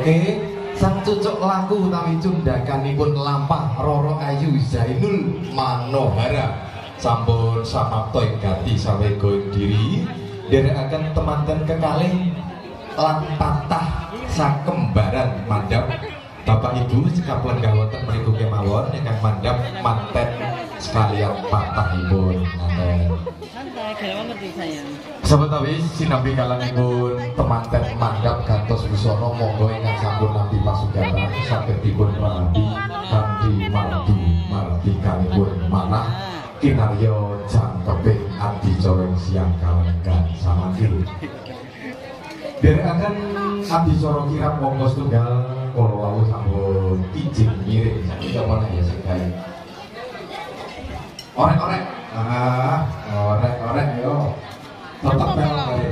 Oke, sang cucuk laku utawi cundakanipun lampah Roro Ayu Zainul Manohara sampun samapta ing gati sawega diri nderekaken temanten kekalih lan patah sakembaran mandhap Bapak Ibu sekapuan gawonten mriku kemawon ingkang mandhap manten sekalian patahipun ngaten. Santai, kalau ngerti sayang. Sebetawi sinambi kalangipun temanten mandhap gantos busana monggo ingkang sampun nampi pasugatan saged dipun rambi kanthi mardi kalipun manah kinarya jangkeping adicara siang kalenggan samadhi. Derekaken adicara kirap monggo setunggal kala wau sampun kijing mirip saiki apa ya sekali. Orek-orek. Orek-orek yo. Tetap bel kali.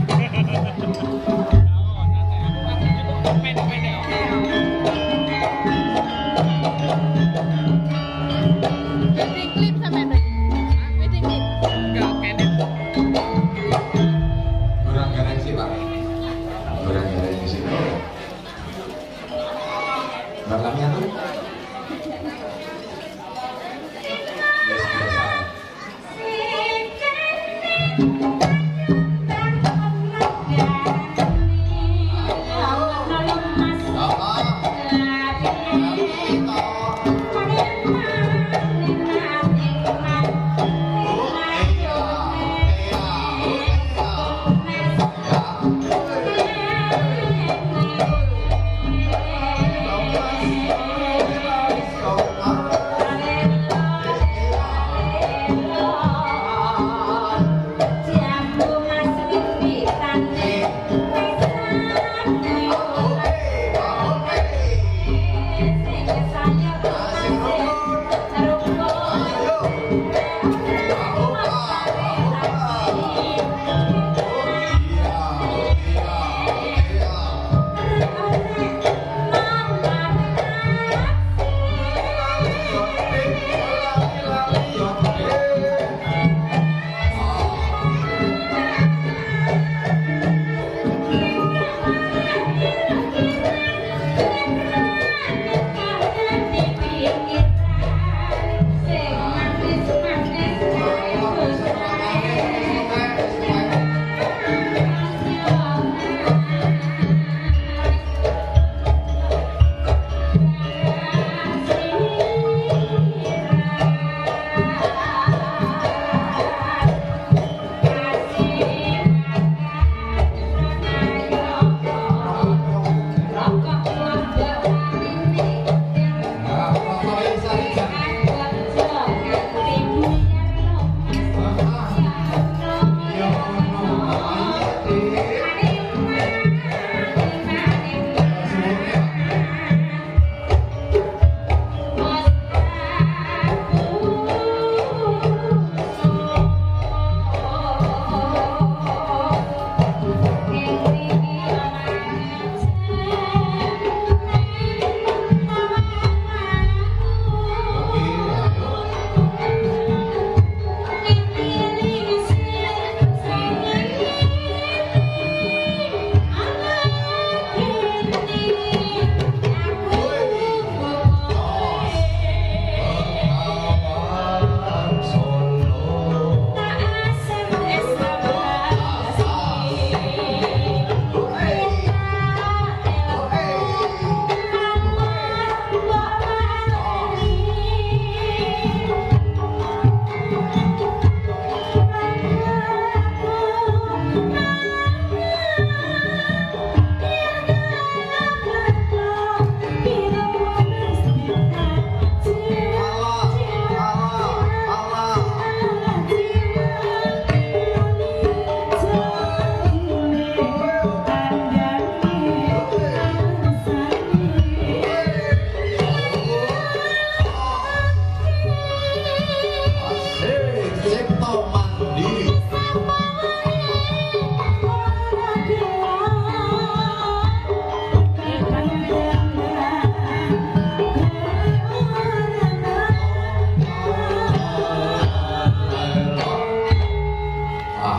Wedding clip sama wedding clip. Enggak kene. Kurang gareng sih, Pak. Kurang gareng di situ. Belakangnya tuh.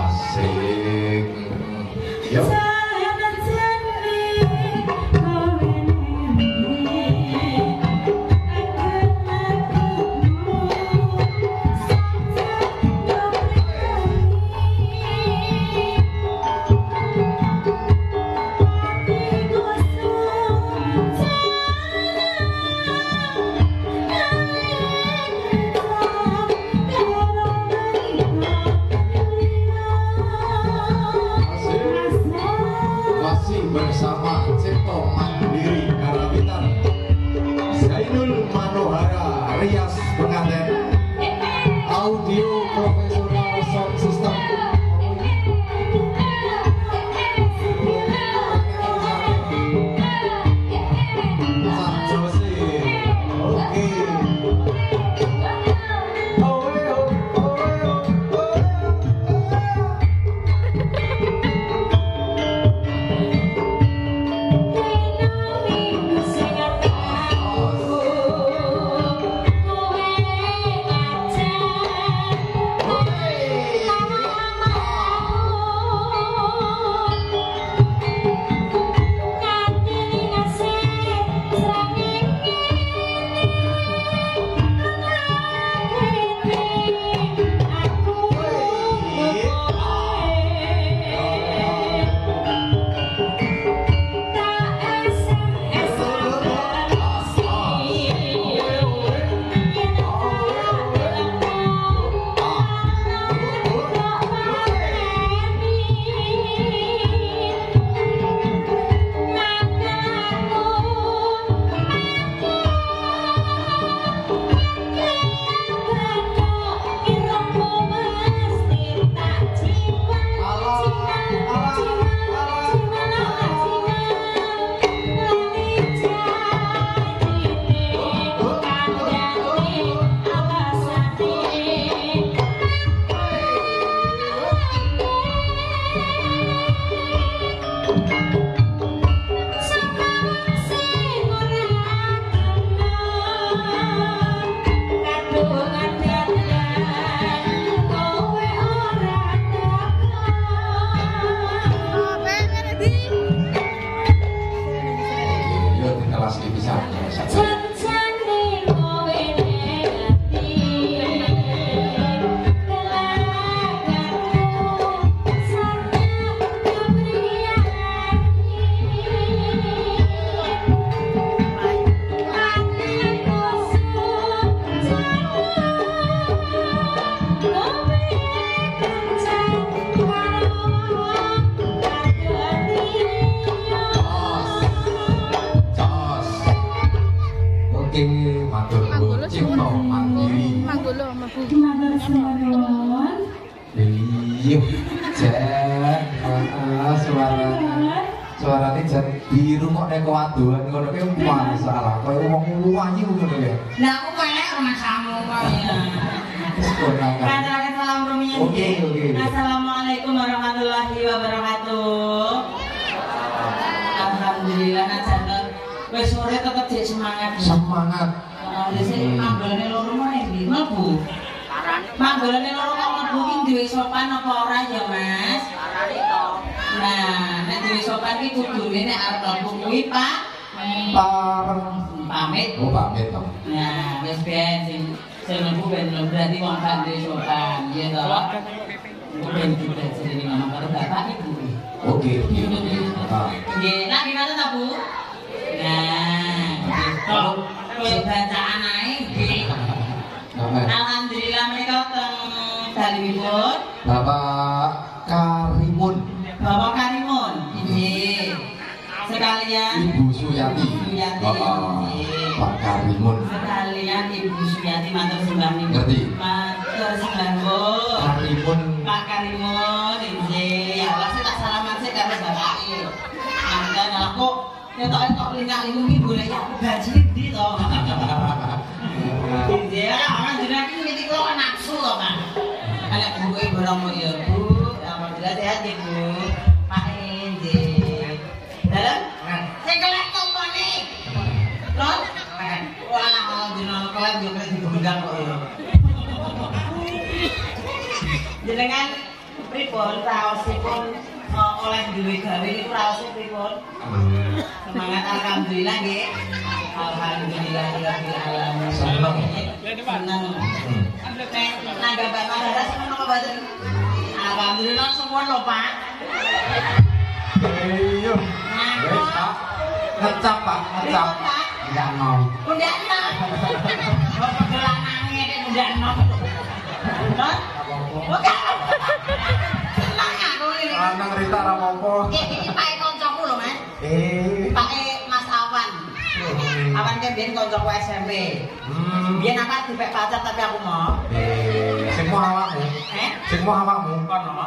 Yo. bersama Cipto Mandiri Karawitan Zainul Manohara Rias pengantin audio profesional sound system. Iya, suaranya jan biru kok nek kewaduan ngono ki masalah. Kaya wong luwanyu ngono ya. Lah aku melek rumah kamu kok ya. Katakan salam rumiyin. Oke. Assalamualaikum warahmatullahi wabarakatuh. Alhamdulillah najan wis sore tetep jek semangat. Semangat. Wis manggolane loro meneh iki mlebu. Manggolane loro kok mlebu ki duwe sopan apa ora ya, Mas? Arane to. Nah, nek duwe sopan ki kudune nek arep mlebu kuwi, Pak. Pamit. Oh, pamit to. Nah, wis ben sing mlebu ben berarti wong kan duwe sopan, ya to. Ben kita jenenge ngomong karo bapak ibu. Oke. Nggih, nak gimana ta, Bu? Nah, gitu. Kowe bacaan ae nggih. Alhamdulillah mereka teng dalipun Bapak Karimun. Bapak Karimun, nggih. Sekalian Ibu Suyati. Pak Karimun. Sekalian Ibu Suyati matur sembah niku. Ngerti. Matur sembah Bu. Karimun. Pak Karimun, nggih. Ya Allah, tak salaman sik karo bapak iki. Mandan aku ketok lingkar-lingkung iki golek aku gaji ndi to. Dia orang jenengan iki niki kok nafsu kok, Pak. Nek bukuke borong ya, Bu. Alhamdulillah sehat ya, Bu. Pak nggih. Dalam sing kelek kompone. Lon. Wah, jenengan kelek yo kena digundang kok ya. Jenengan pripun raosipun oleh duwe gawe niku raosipun pripun? Semangat alhamdulillah nggih. Alhamdulillahirabbil alamin. Seneng. Seneng. Nangga Bapak Dara seneng apa mboten? Alhamdulillah semua lho, Pak. Iya. Wes, Pak. Ngecap, Pak, ngecap. Enggak mau. Ndak enak. Kok pegelanange nek ndak enak. Non? Oke. Seneng aku ini. Lanang Rita ra apa-apa. Iki Pak kancaku lho, Mas. Pakai Mas Awan. Awan kan biyen kancaku SMP. Biyen apa dipek pacar tapi aku mau. Sing mau awakmu. Sing mau awakmu Kono.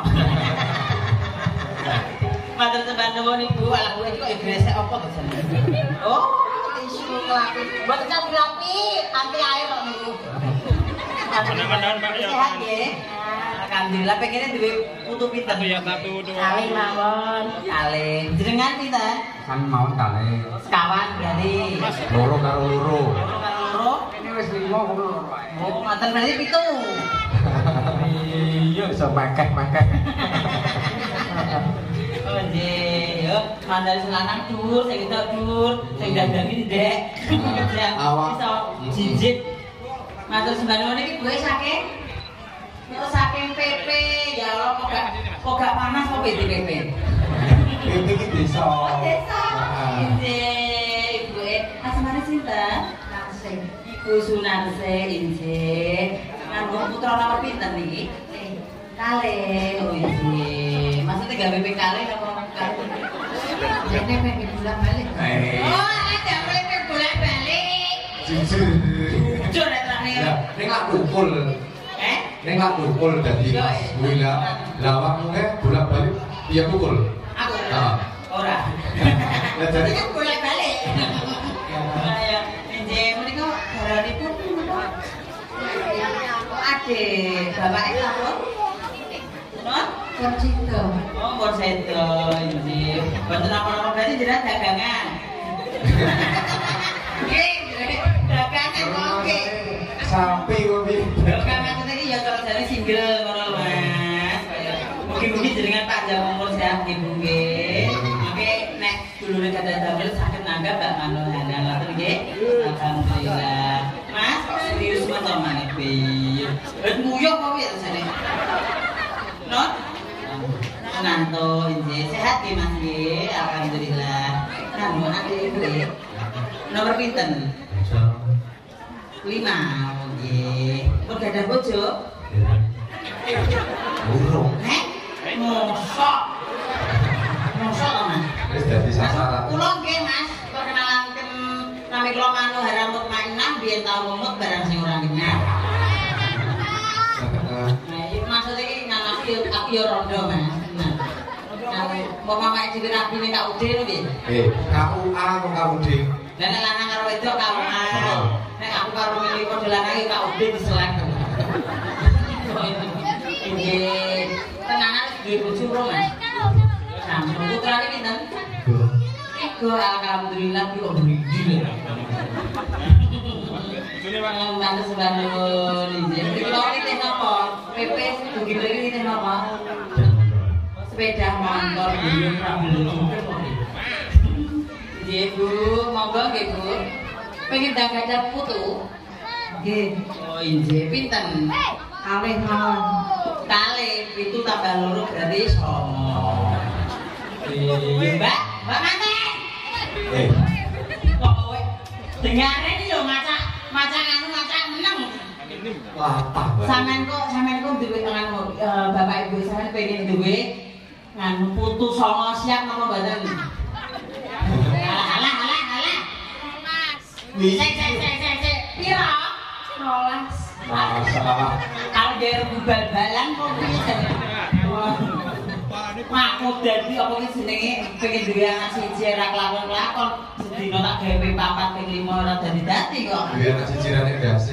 Matur sembah nuwun Ibu, ala kowe iki kok gresek apa to jenenge? Oh, tisu nglapi. Mboten campur lapi, anti air kok niku. Mudah-mudahan Pak ya. Sehat nggih. Alhamdulillah pengennya duwe putu pinten? Satu, dua. Kalih mawon. Kalih. Jenengan pinten? kan mawon kalih. Sekawan berarti. Loro karo loro. Loro karo loro. Ini wis 5 ngono. Oh, ngoten berarti 7. Iya iso mekeh-mekeh. Oh nggih, yo mandari sing lanang dhuwur, sing wedok dhuwur, sing dandangi ndek. Awak. Iso jijik. Matur sembah nuwun iki gue saking saking PP. Ya Allah kok gak panas kok PP. PP iki desa. Desa. Nggih, Ibu. Asmane sinten? Narsih. Ibu Sunarsih, inggih. Nganggo putra nomor pinten niki? Kalih. Oh nggih. Maksudnya gawe PP kalih apa kalih? Jane PP bolak-balik. Oh, ada PP bolak-balik. Jujur. Jujur ya terakhir. Ya, ning lak dukul. Ning lak dukul dadi Mas. Wila. Lah awakmu bolak-balik iya pukul. Aku. Heeh. Ora. Lah jadi Kan bolak-balik. Ya, nggih menika garanipun ade bapake sampun. Nun, Korcito. Oh, Korcito, nggih. Mboten apa-apa berarti jenengan dagangan. Nggih, dagangan kok nggih. sampai kok piye. Kan maksudnya iki ya kalau jane single ngono lho, Mas. Mugi-mugi jenengan panjang umur sehat nggih, Bu nggih. Oke, nek dulure kada damel saged nanggap Mbak Manohana ngoten nggih. Alhamdulillah. Mas, kok serius mata maneh piye? Wis nguyuh kok piye rasane? Non? Nanto nggih, sehat nggih Mas nggih. Alhamdulillah. Nah, mau adik Ibu nggih. Nomor pinten? 5. Nggih. Kok gak ada bojo? Burung. Mosok. Mosok to, Mas? Wis dadi sasaran. Kula nggih, Mas, perkenalkan nami kula Manohara Mutmainah biyen tau lumut barang sing ora kenal. Nah, iki maksud iki nang aku yo rondo, Mas. Nah, mau mamae dhewe rapine Kak Ude lho piye? KUA kok KUD. Lah nek lanang karo wedok KUA. Nek aku karo milih padha lanang Kak Ude diselek. Nggih. Tenanan duwe bojo lho, Mas. Sampun putrane pinten? 3. Alhamdulillah ki kok mriki lho. Sini Pak. Mantu sebangun nggih. Kula iki napa? PP dugi mriki iki napa? Sepeda motor belum nggih Bu, monggo nggih Bu. Pengen dagang putu? Nggih. Oh nggih, pinten? Kalih mawon. Kalih 7 tambah 2 berarti 9. Mbak, Mbak Manten. Kok kowe dengare iki yo maca anu maca meneng. Latah banget. Sampeyan kok duwe anu bapak ibu sampeyan pengen duwe nganu putu songo siap napa mboten? Alah. Sik. Pira? 12. Masalah. Kalau dia rebu bal-balan kok piye? Aku dadi apa ki jenenge pengen duwe anak siji ra kelakon-kelakon. Sedina tak gawe 4 ping 5 ora dadi kok. Biar nasi cirane dasi.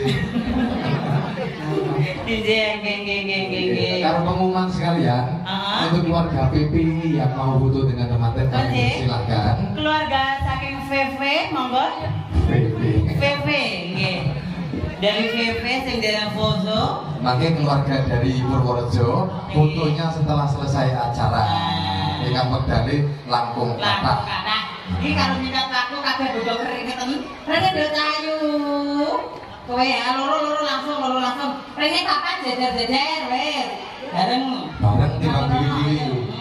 Nggih. Karo pengumuman sekalian untuk keluarga PP yang mau butuh dengan teman-teman kami silakan. Keluarga saking VV monggo. PP. VV nggih. Dari VV sing dereng foto. Makai keluarga dari Purworejo, fotonya setelah selesai acara. Di Kampung Dali, Lampung Kata. Iki karo nyikat aku kabeh bodho keringeten. Rene ndok cahayu. Kowe ya loro langsung. Rene kapan jejer-jejer wis. Bareng Timbang diri-diri.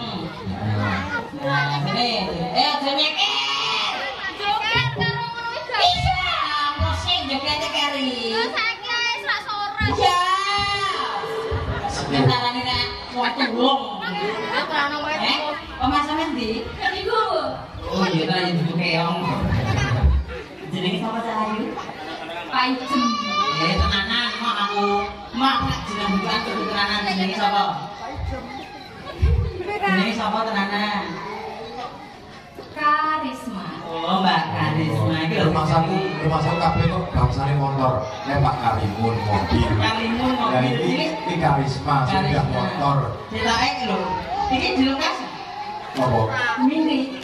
Nah, ini. Aja nyekir. Joget karo ngono Iya, musik jogetnya keri. saiki wis ra sore. Iya. Sekarang ini waktu belum. Ya kan ono wae. Oma sampean ndi? Iku. Oh iya ta yang duwe keong. Jenenge sapa Cahayu? Panjem. Tenanan mak aku. Mak jeneng bukan kudu tenanan jenenge sapa? Jenenge sapa tenanan? Karisma. Oh, Mbak Karisma iki lho Rumah saku kabeh kok bangsane motor. Nek Pak Karimun mobil. Karimun Nah mobil iki karisma sepeda motor. Cetake lho. Iki dilukas. Apa? Mini.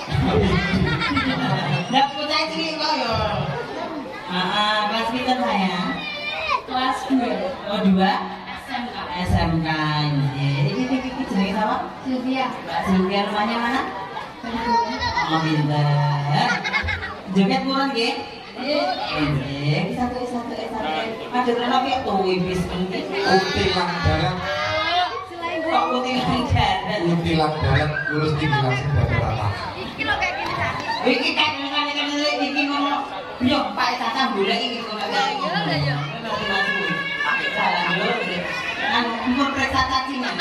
Ndak putai cilik kok yo. Kelas pinten sayang? Kelas 2. Oh, 2. SMK. SMK. Iki jenenge sapa? Sylvia. Mbak Sylvia rumahnya mana? Oh, pinter. Joget purun nggih? Nggih. Satu. Ada rene ki wis penting. Utilan darat, Kok utilan jaran. utilan darat, lulus tinggilan sebagai rata. Iki lho kayak gini kan. Iki kan iki ngomong. Yo, Pak Tata golek iki kok. Iya. Salah lho. Kan umur periksa cacingan.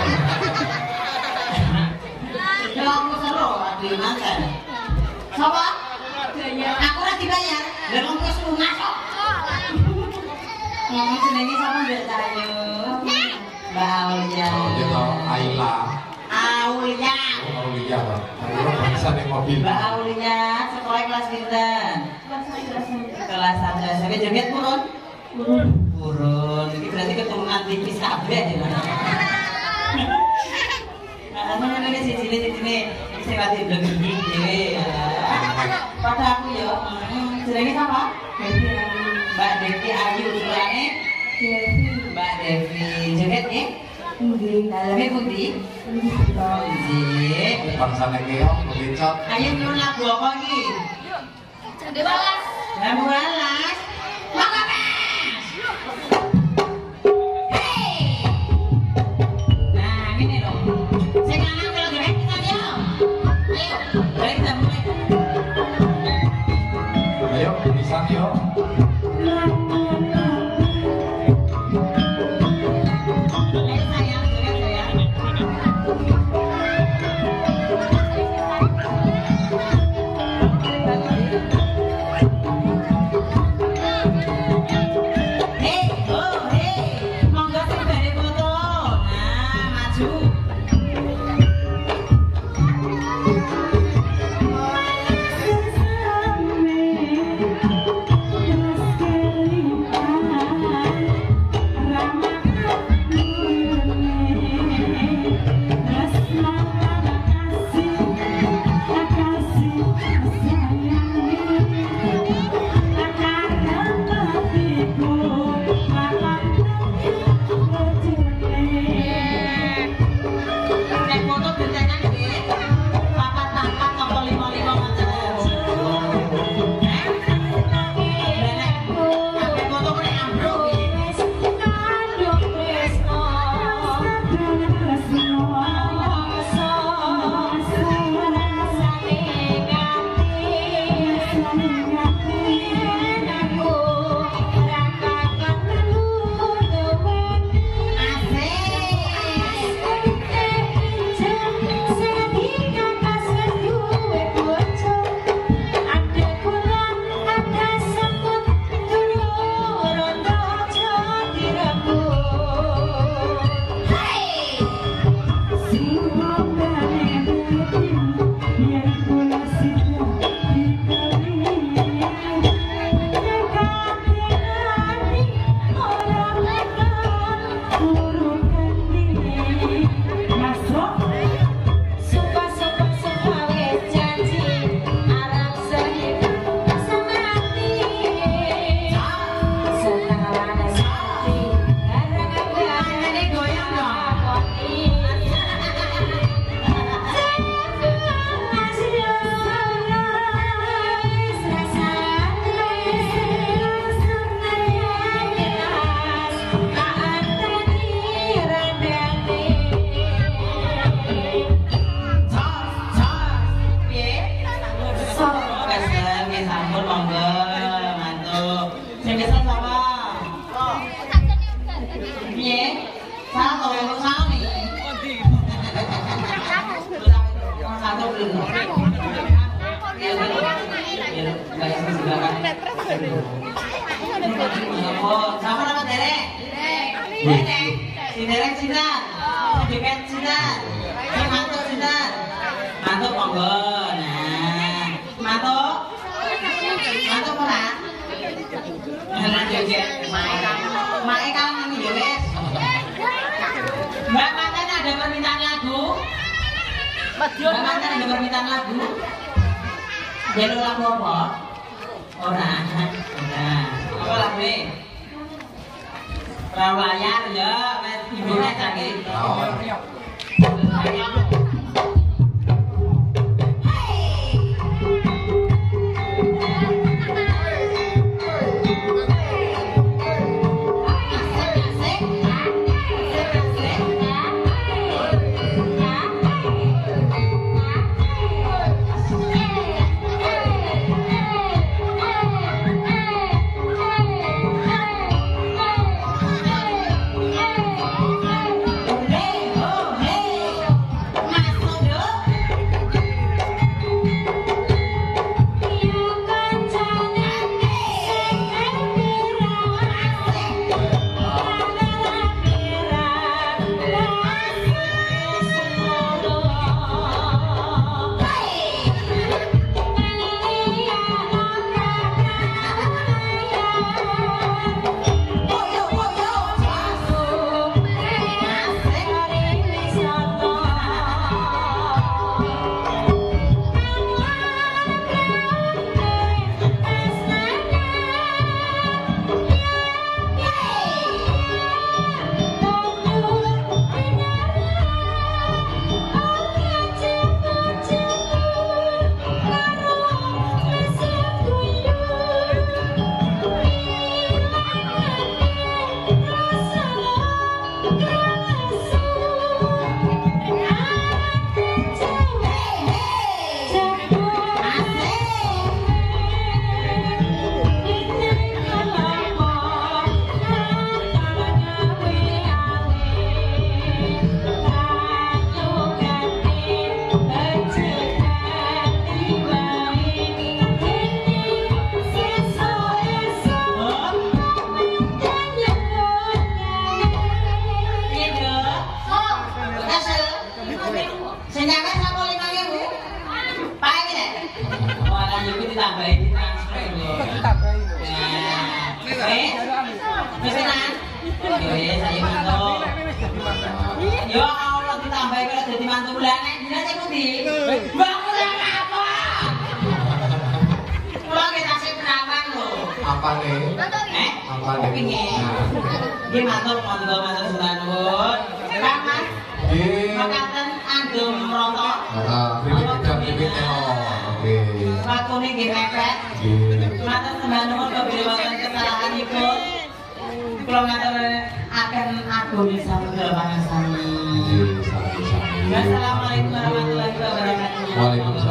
Kalau aku seru, aduh mantan. Sapa? Aku ora dibayar. Lah wong wis lunas kok. Ngomong jenenge sapa Mbak Cahayu? Mbak Aulia. Oh gitu, Aila. Aulia. Oh iya Pak. Ayo bangsa ning mobil. Mbak Aulia, sekolah kelas pinten? Kelas 1 SMP joget purun? Purun. Iki berarti keturunan tipis kabeh ya. Mana nek siji-sijine sing ati blenging dhewe. Pada aku yo, jenenge sapa? Mbak Devi Ayu usulane Mbak Devi. Joget nggih? Nggih. Daleme pundi? Nggih. Bangsane keong becot. Ayo nyuwun lagu apa iki? Jadi balas. Lagu alas. Maka Ayo, bisa yo. Sama nama Derek. Derek. Si Derek sinar. Si Depet sinar. Si Mantuk sinar. Mantuk monggo. Nah, Mantuk. Mantuk ora? Nah, joget. Mae kalau nami ya wes. Mbak Mantan ada permintaan lagu? Mbak Mantan ada permintaan lagu? Jadi lagu apa? Ora. Nah, apa lagu ini? Perahu layar ya, ibunya lagi. Ya Allah ditambahi kalau jadi mantu bulanan dina sing pundi? Bangunan apa? Kula nggih tasih penawan lho. Apane? Apane? Pingin. Nggih matur matur sunan nuwun. Kang Mas. Nggih. Makaten andum roto. Heeh, pripun jam-jam oke. Waktune nggih mepet. Nggih. Matur sembah nuwun kabeh wonten kesalahanipun. Kula ngatur akan agungé sampeyan pangarsani. Nggih, sami-sami. Wassalamualaikum warahmatullahi wabarakatuh. Waalaikumsalam.